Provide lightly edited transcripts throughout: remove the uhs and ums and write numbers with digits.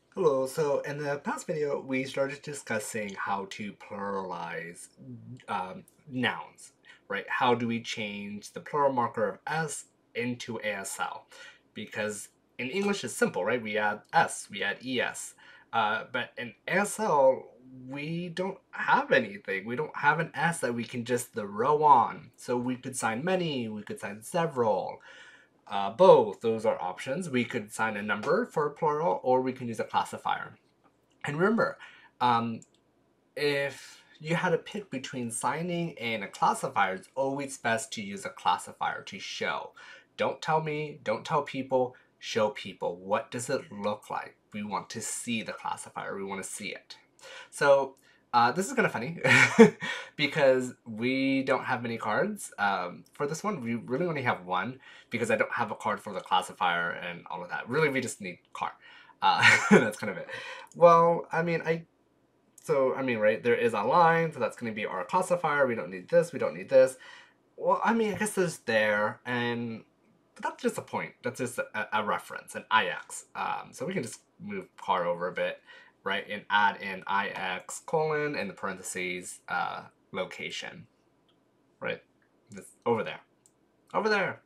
Hello, so in the past video, we started discussing how to pluralize nouns, right? How do we change the plural marker of S into ASL? Because in English it's simple, right? We add S, we add ES. But in ASL, we don't have anything. We don't have an S that we can just throw on. So we could sign many, we could sign several. Both, those are options. We could sign a number for plural, or we can use a classifier. And remember, um, if you had to pick between signing and a classifier, it's always best to use a classifier to show. Don't tell me, don't tell people, show people. What does it look like? We want to see the classifier, we want to see it. So this is kind of funny because we don't have many cards. For this one, we really only have one because I don't have a card for the classifier and all of that. Really, we just need car. That's kind of it. Well, right, there is a line, so that's going to be our classifier. We don't need this, we don't need this. Well, I guess there's there, and but that's just a point. That's just a reference, an IX. So we can just move car over a bit, right, and add in IX colon in the parentheses location, right? This, over there. Over there.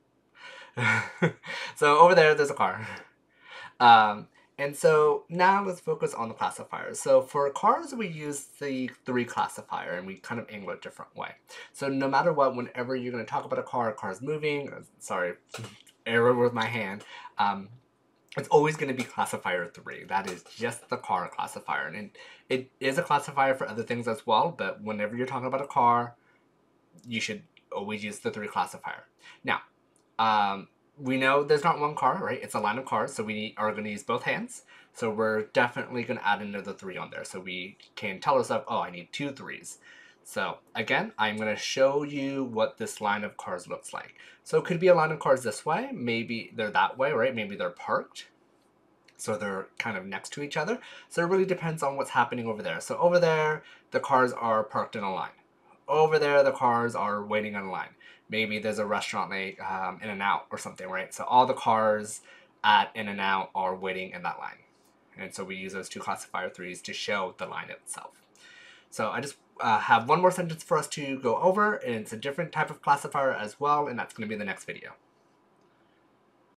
So over there, there's a car. Um, and so now let's focus on the classifiers. So for cars, we use the three classifier and we kind of angle it a different way. So no matter what, whenever you're going to talk about a car's moving, sorry, error with my hand, um, it's always going to be classifier 3. That is just the car classifier. And it is a classifier for other things as well, but whenever you're talking about a car, you should always use the 3 classifier. Now, we know there's not one car, right? It's a line of cars, so we are going to use both hands. So we're definitely going to add another 3 on there. So we can tell ourselves, oh, I need 2 threes. So again, I'm going to show you what this line of cars looks like. So it could be a line of cars this way. Maybe they're that way, right? Maybe they're parked. So they're kind of next to each other. So it really depends on what's happening over there. So over there, the cars are parked in a line. Over there, the cars are waiting in a line. Maybe there's a restaurant like In-N-Out or something, right? So all the cars at In-N-Out are waiting in that line. And so we use those 2 classifier 3s to show the line itself. So I just have one more sentence for us to go over, and it's a different type of classifier as well, and that's going to be in the next video.